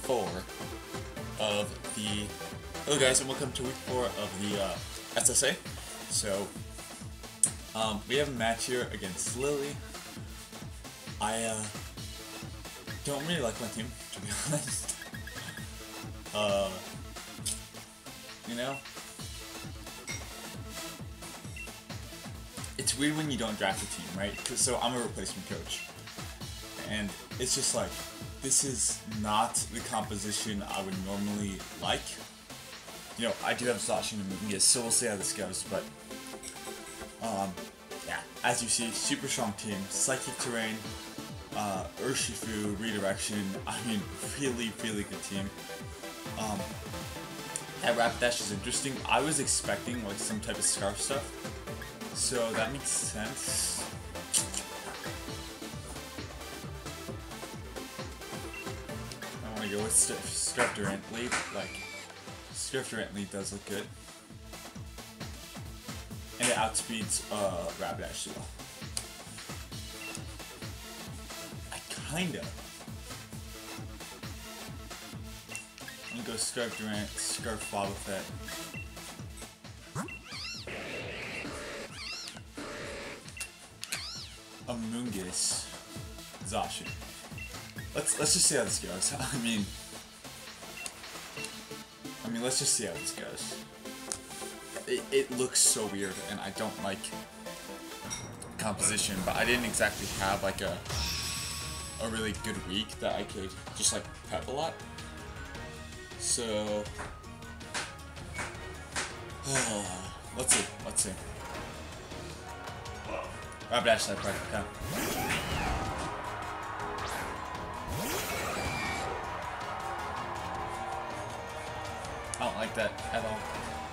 4 of the... Hello guys, and welcome to week 4 of the SSA. So, we have a match here against Lily. I don't really like my team, to be honest. You know, it's weird when you don't draft a team, right? So I'm a replacement coach, and it's just like, this is not the composition I would normally like. You know, I do have Sasha and Mungus, so we'll see how this goes, but yeah, as you see, super strong team, Psychic Terrain, Urshifu, Redirection, I mean, really, really good team. That Rapid Dash is interesting. I was expecting like some type of Scarf stuff, so that makes sense. I want to go with Scarf Durant Lead. Like, Scarf Durant Lead does look good. And it outspeeds Rapid Dash as well. Kinda. I'm gonna go Scarf Durant, Scarf Wobbuffet. Mungus, Zacian. Let's just see how this goes. I mean, let's just see how this goes. It looks so weird, and I don't like composition, but I didn't exactly have like a really good week that I could just like prep a lot. So let's see. Rapid Dash side part, okay. I don't like that at all.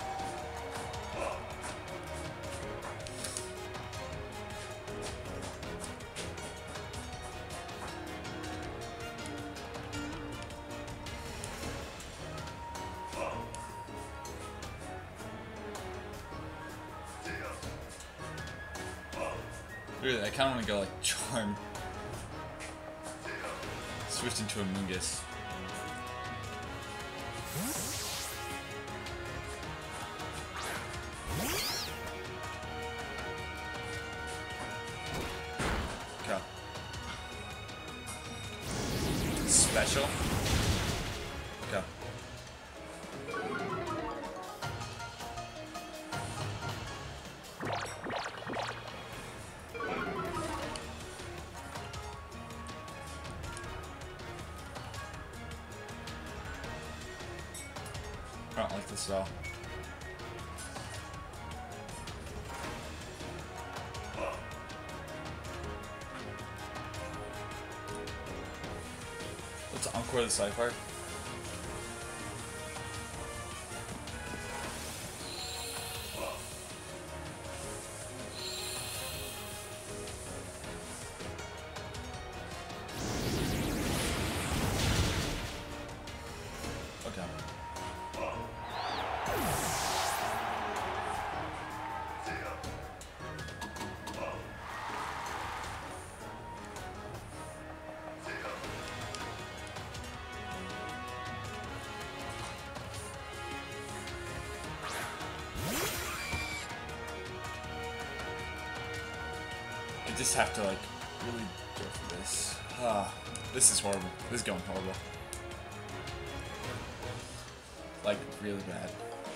Really, I kinda wanna go like Charm. Switched into a Mungus. Okay. Special. Okay. I don't like this at all. Let's encore the side part. Okay. I just have to like really go for this. This is horrible. This is going horrible. Like really bad.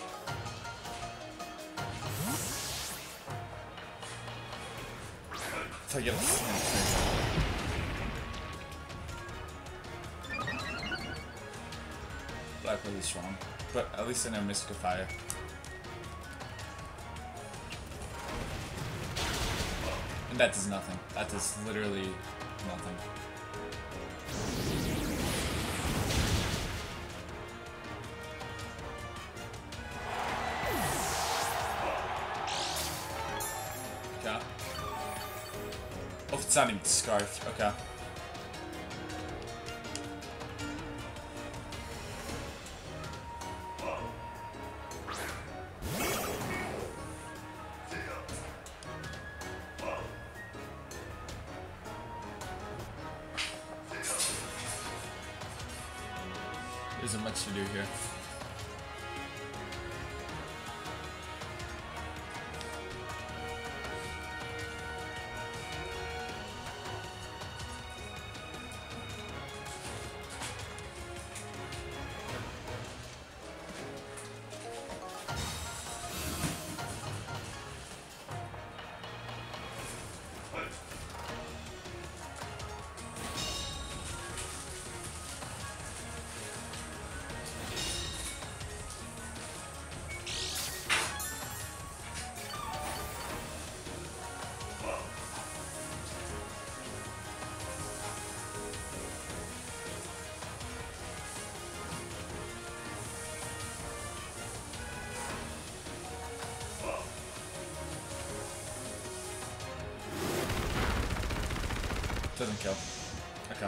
It's like Black really strong, but at least I know Mystical Fire. And that does nothing. That does literally nothing. Okay. Oh, it's not even Scarfed. Okay. isn't much to do here. Doesn't kill. Okay.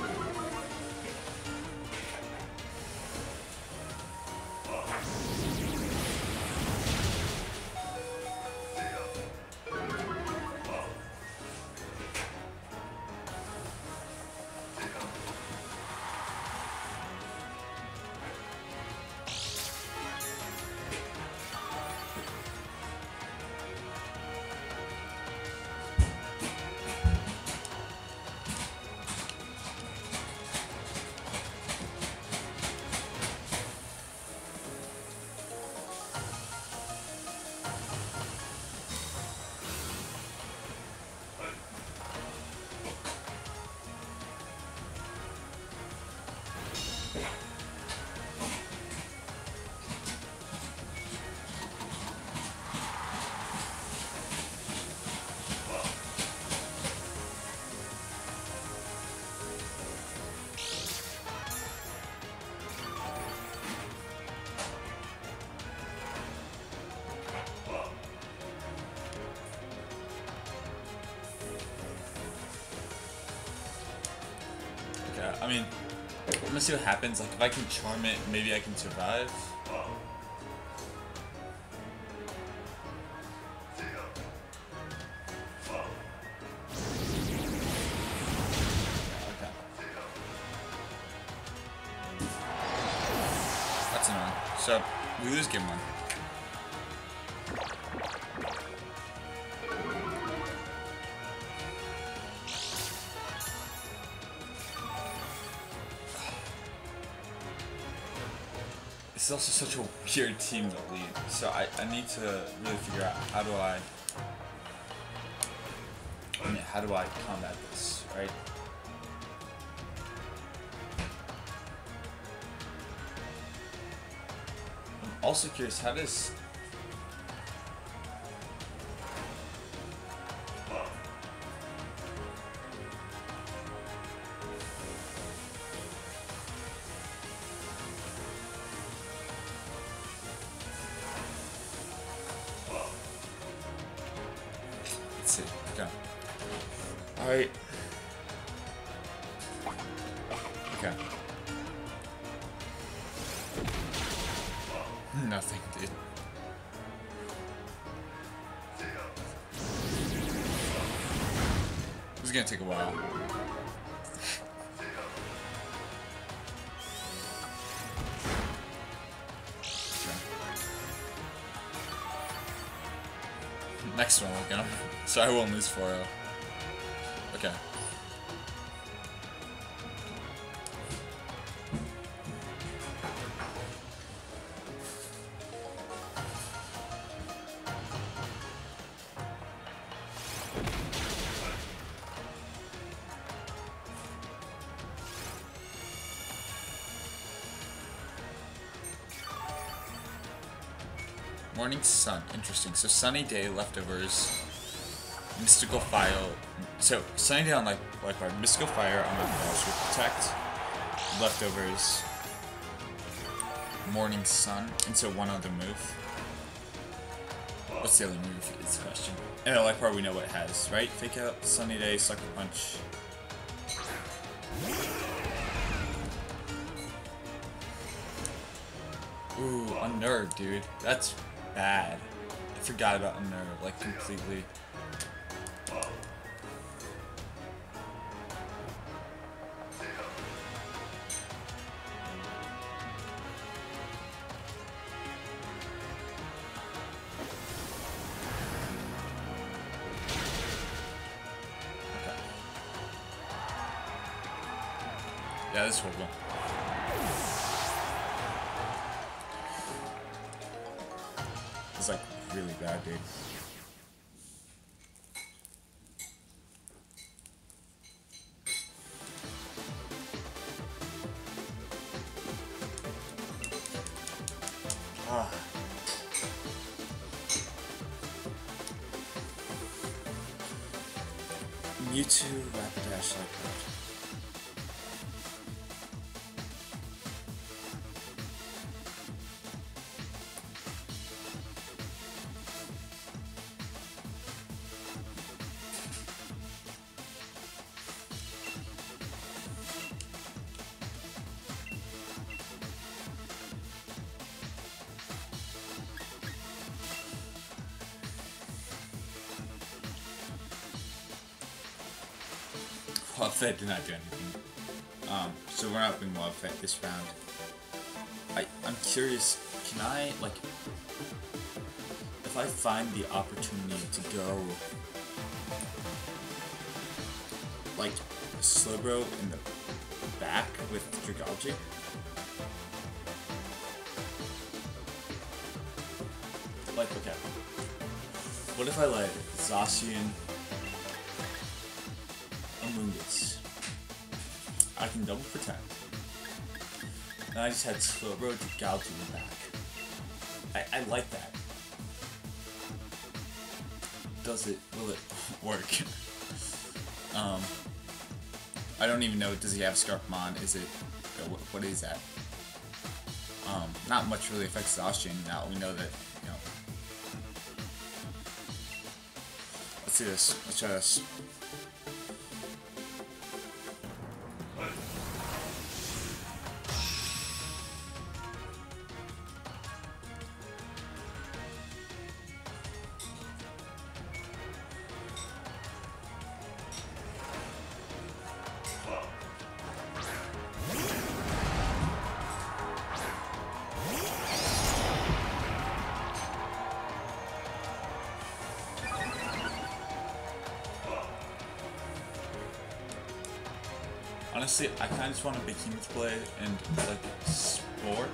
I mean, I'm gonna see what happens. Like, if I can charm it, maybe I can survive. Okay. That's annoying. So, we lose game one. It's also such a weird team to lead, so I need to really figure out how do I combat this, right? I'm also curious, how does... Alright. Okay. Nothing, dude. This is gonna take a while. Okay. Next one, we're gonna. So I won't lose 4-0. Okay. Morning sun, interesting. So sunny day, leftovers, mystical file. So sunny day on like our mystical fire on my balls with protect, leftovers, morning sun, and so one other move. What's the other move? Is the question. And the like part we know what it has, right? Fake out, sunny day, sucker punch. Ooh, unnerve, dude. That's bad. I forgot about unnerve, like completely. Yeah, this is horrible. It's like really bad, dude. Ah. Mewtwo Rapidash like that. Wobbuffet did not do anything. So we're not being Wobbuffet this round. I'm curious, can I, like, if I find the opportunity to go, like, Slowbro in the back with Dragalge? Like, okay. What if I let Zacian Amoonguss? I can double protect. And I just had Slowbro to Dragalge in the back. I like that. Will it work? I don't even know, does he have Scarpmon? Is it, what is that? Not much really affects Zacian. Now we know that, you know. Let's do this. Let's try this. Honestly, I kind of just want a Behemoth Blade and like Sport.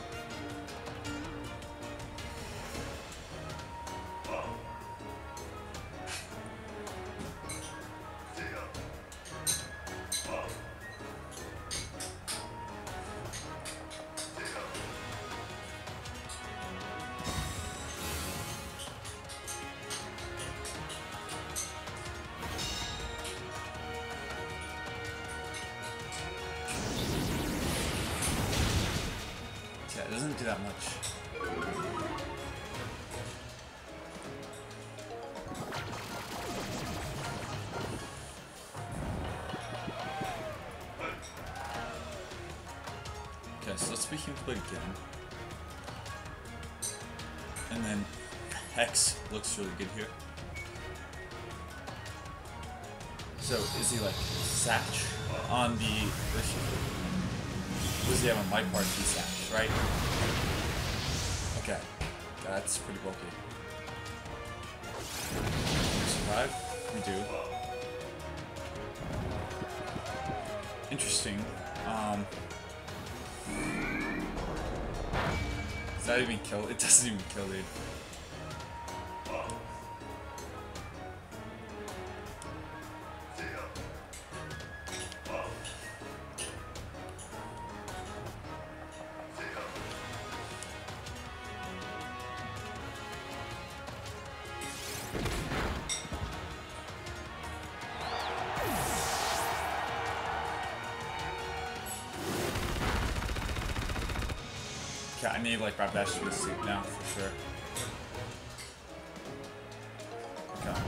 It doesn't do that much. Okay, so let's Behemoth Blade again. And then Hex looks really good here. So is he like Satch on the does he have a My Part Satch, right? Okay. That's pretty bulky. We survive? We do. Interesting. Does that even kill? It doesn't even kill, dude. Okay, I need like Rapidash to go to sleep now for sure. Okay.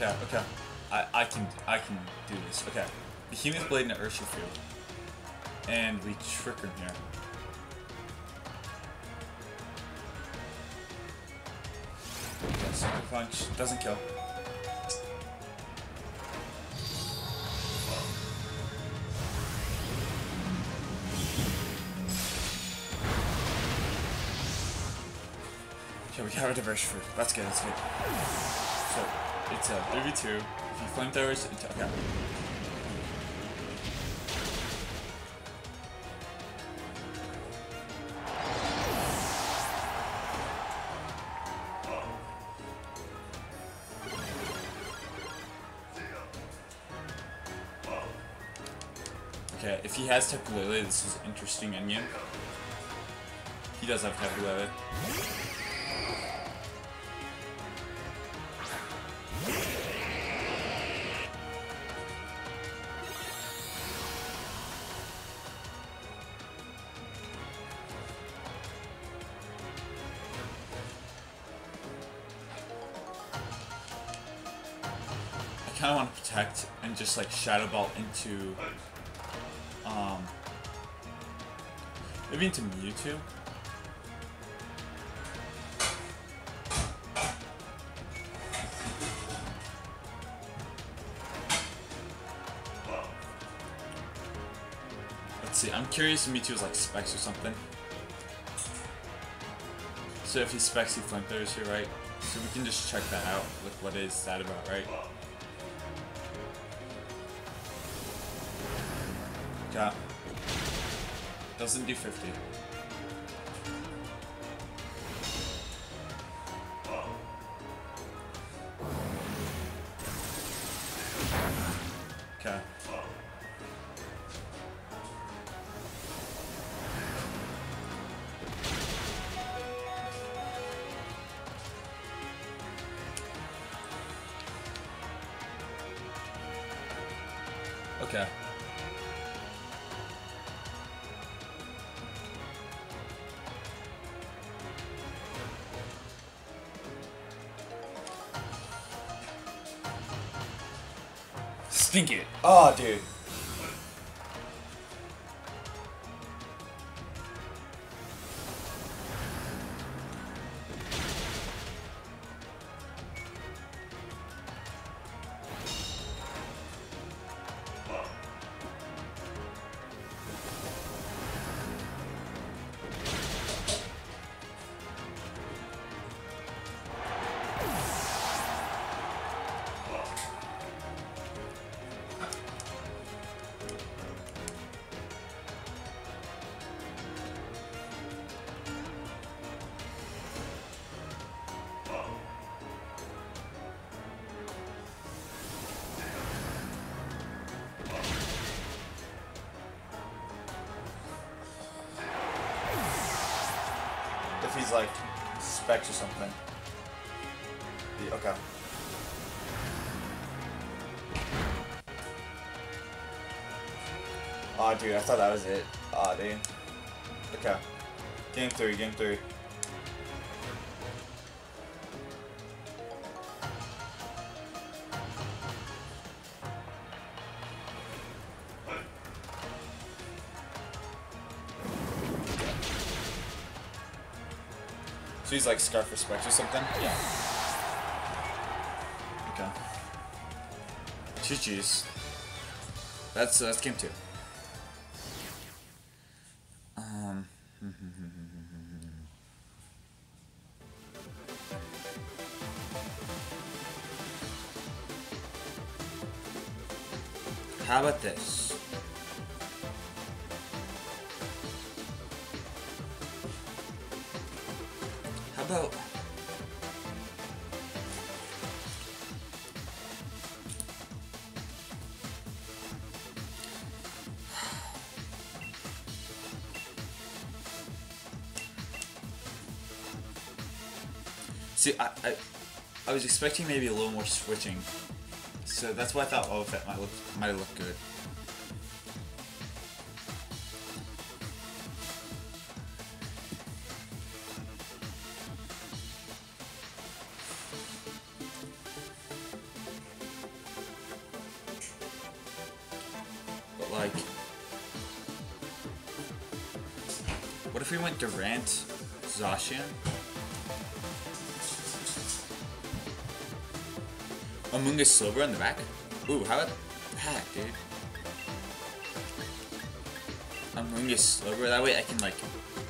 Okay, okay. I can do this. Okay. Behemoth Blade into Urshifu. And we trick him here. Okay, Super Punch doesn't kill. Okay, we got rid of Urshifu. That's good, that's good. So, it's a 3v2. If he flamethrowers, it's okay. Okay, if he has Tapu Lele, this is interesting onion. He does have Tapu Lele. I kind of want to protect and just like Shadow Ball into maybe into Mewtwo. Let's see, I'm curious if Mewtwo is like Specs or something. So if he Specs, he Flamethrowers here, right? So we can just check that out. Like, what is that about, right? Okay. Doesn't do 50. Okay. Okay. Stink it. Oh, dude. If he's like Specs or something. Yeah, okay. Aw, dude, I thought that was it. Aw, dude. Okay. Game 3, game 3. So he's like Scarf or Specs or something? Yeah. Okay. GG's. That's game 2. How about this? How about... See, I was expecting maybe a little more switching, so that's why I thought Wobbuffet might look good. like... What if we went Durant, Zacian? Amunga Silver in the back? Ooh, how about that, dude? Amunga Silver, that way I can like...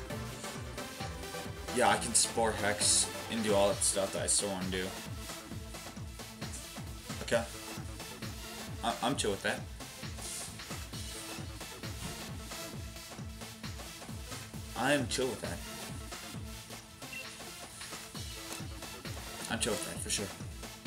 Yeah, I can Spore Hex and do all that stuff that I still want to do. Okay. I'm chill with that. I'm chill with that. I'm chill with that, for sure.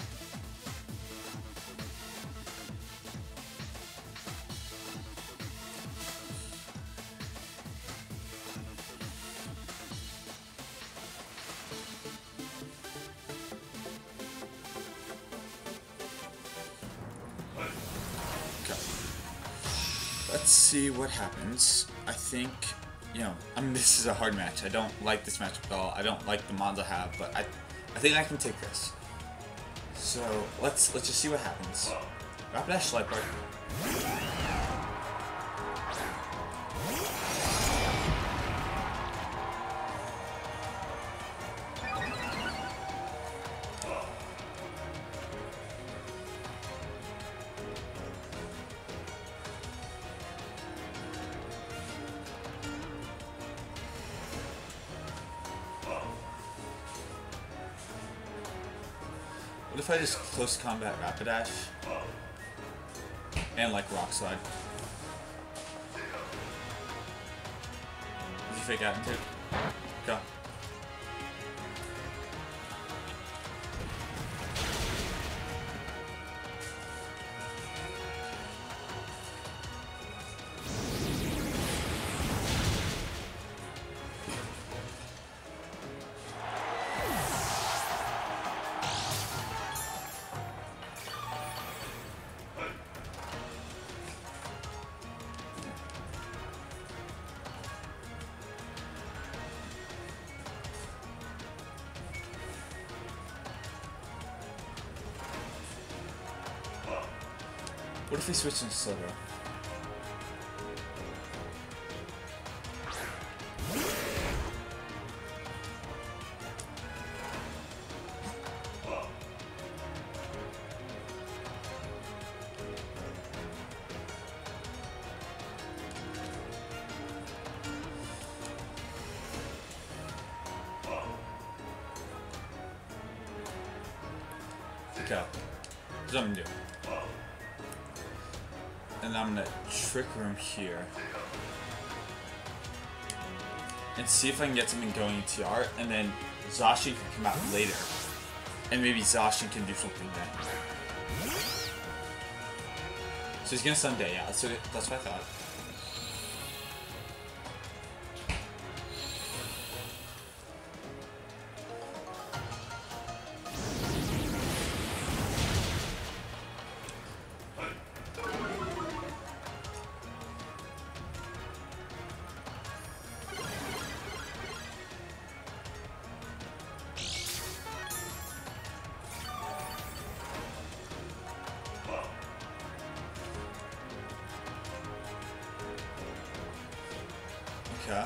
Let's see what happens. I think, you know, I mean, this is a hard match. I don't like this match at all. I don't like the mods I have, but I think I can take this. So let's just see what happens. Rapidash Light Bark. What if I just close combat Rapidash and like Rock Slide? Did you fake out into it? Go. What if we switch into Silver? Okay, here's what I'm gonna do. And I'm gonna Trick Room here. And see if I can get something going in TR, and then Zacian can come out later. And maybe Zacian can do something then. So he's gonna Sunday, yeah, that's what I thought. Okay.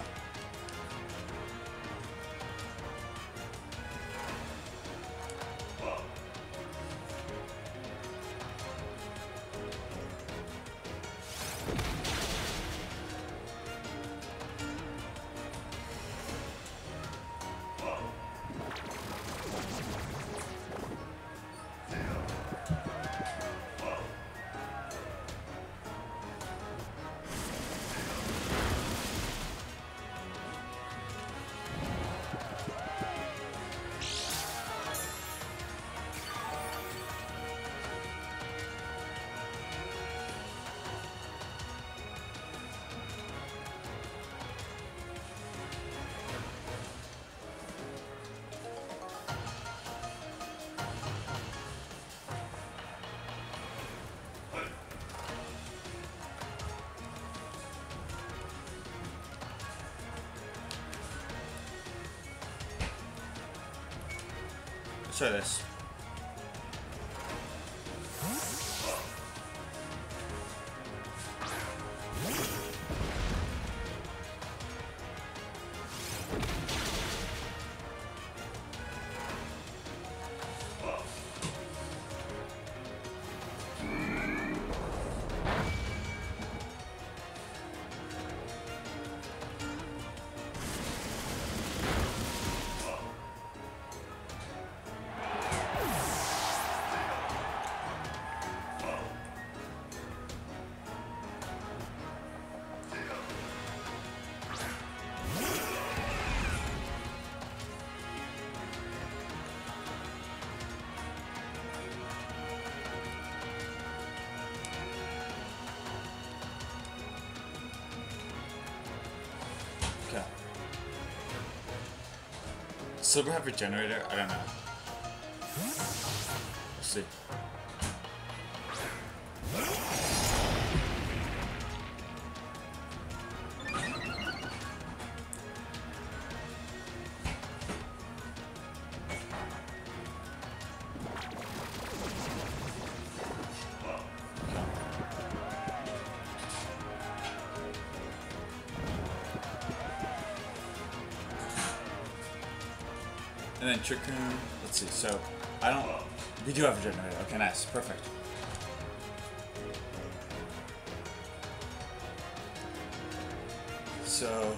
Let's try this. Okay. Silver have a generator? I don't know. Let's see. And then Trick Room, let's see, so, we do have a generator, okay, nice, perfect. So,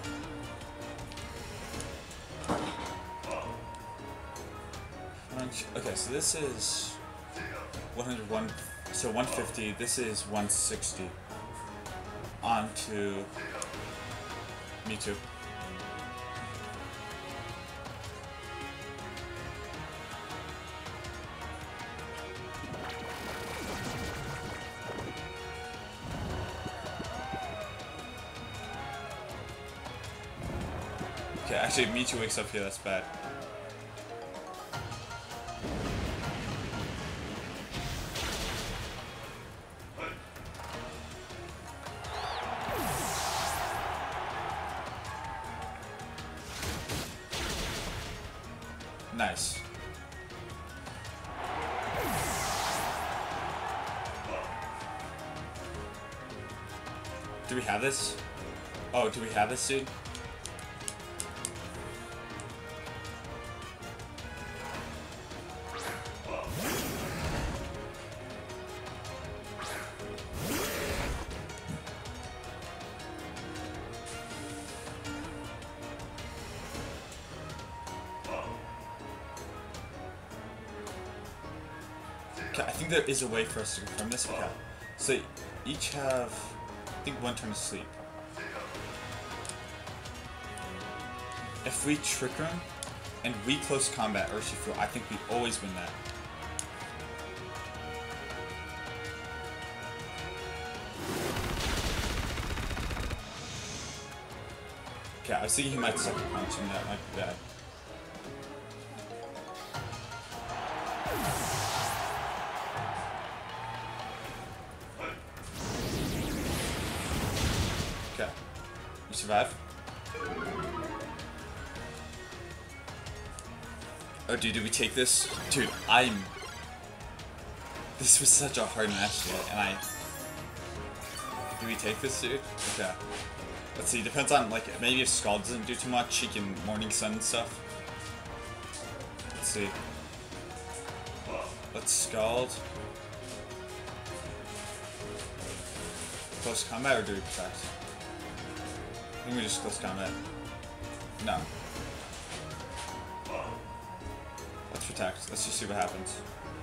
okay, so this is 101, so 150, this is 160, on to me too. Okay, actually, Michu wakes up here, that's bad. Nice. Do we have this? Oh, do we have this, dude? Okay, I think there is a way for us to confirm this. Okay, so each have, I think, one turn of sleep. If we Trick Room and we close combat Urshifu, I think we always win that. Okay, I was thinking he might sucker punch and that might be bad. Okay, you survive. Oh, dude, did we take this? Dude, this was such a hard match, dude, and do we take this, dude? Okay. Let's see, depends on, like, maybe if Scald doesn't do too much, he can Morning Sun and stuff. Let's see. Let's Scald. Close combat, or do we protect? I think we just close combat. No. Let's protect. Let's just see what happens.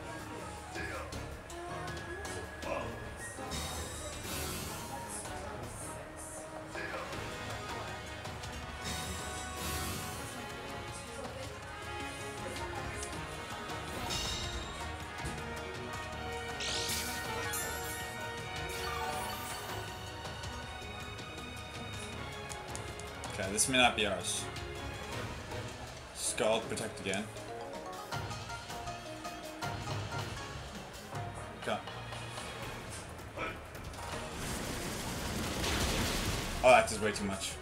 Okay, this may not be ours. Scald, protect again. Okay. Oh, that is way too much.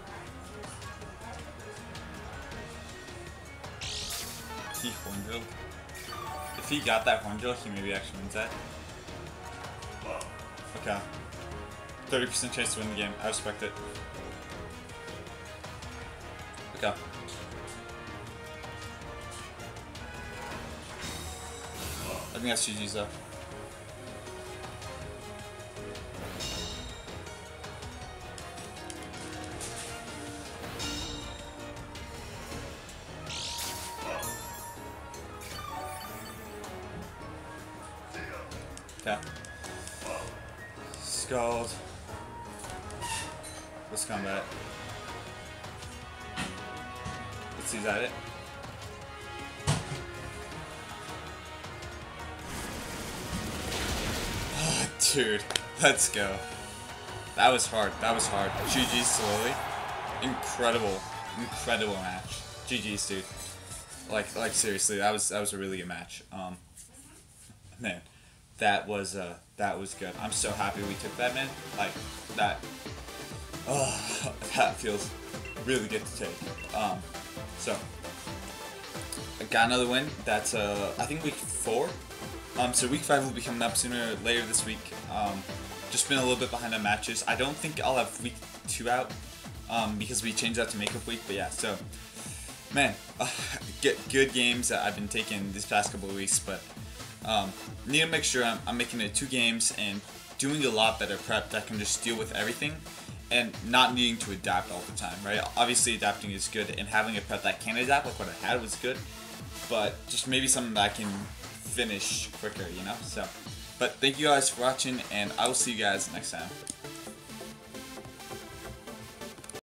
He Horn Drill. If he got that Horn Drill, he maybe actually wins that. Okay. 30% chance to win the game. I respect it. Okay. I think that's GG's though. Okay. Scald. Let's combat. Let's see, is that it? Oh, dude, let's go. That was hard. That was hard. GG slowly. Incredible. incredible match. GG's, dude. Like seriously, that was a really good match. Man, that was good. I'm so happy we took that, man. Like that. Oh, that feels really good to take. So I got another win. That's I think week 4. So week 5 will be coming up sooner or later this week. Just been a little bit behind on matches. I don't think I'll have week 2 out because we changed that to makeup week. But yeah, so man, get good games that I've been taking these past couple of weeks. But need to make sure I'm making it 2 games and doing a lot better prep that can just deal with everything and not needing to adapt all the time, right? Obviously adapting is good and having a prep that can adapt, like what I had, was good. But just maybe something that I can finish quicker, you know? So, but thank you guys for watching, and I will see you guys next time.